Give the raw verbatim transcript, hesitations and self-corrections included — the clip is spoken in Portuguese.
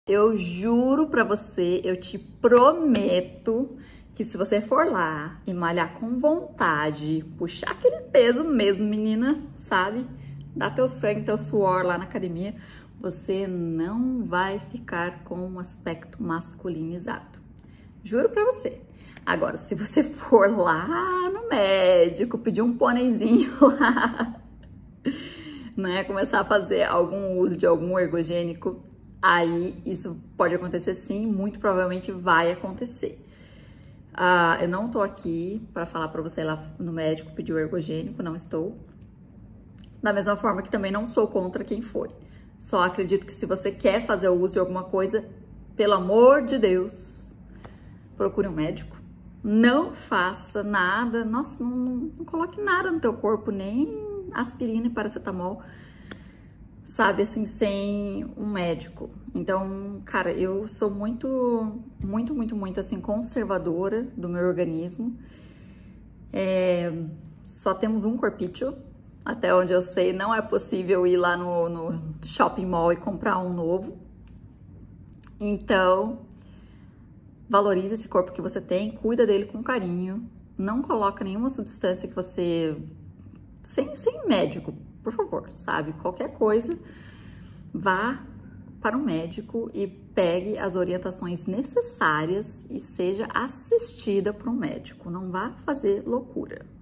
Eu juro pra você, eu te prometo que se você for lá e malhar com vontade, puxar aquele peso mesmo, menina, sabe? Dá teu sangue, teu suor lá na academia, você não vai ficar com um aspecto masculinizado. Juro pra você. Agora, se você for lá no médico, pedir um pôneizinho lá, né, começar a fazer algum uso de algum ergogênico, aí isso pode acontecer sim, muito provavelmente vai acontecer. Ah, eu não tô aqui para falar para você ir lá no médico pedir o ergogênico, não estou. Da mesma forma que também não sou contra quem foi. Só acredito que se você quer fazer o uso de alguma coisa, pelo amor de Deus, procure um médico. Não faça nada, nossa, não, não, não coloque nada no teu corpo, nem aspirina e paracetamol, sabe, assim, sem um médico. Então, cara, eu sou muito, muito, muito, muito, assim, conservadora do meu organismo. É, só temos um corpício, até onde eu sei, não é possível ir lá no, no shopping mall e comprar um novo. Então, valorize esse corpo que você tem, cuida dele com carinho, não coloca nenhuma substância que você... Sem, sem médico, por favor, sabe? Qualquer coisa, vá para um médico e pegue as orientações necessárias e seja assistida por um médico. Não vá fazer loucura.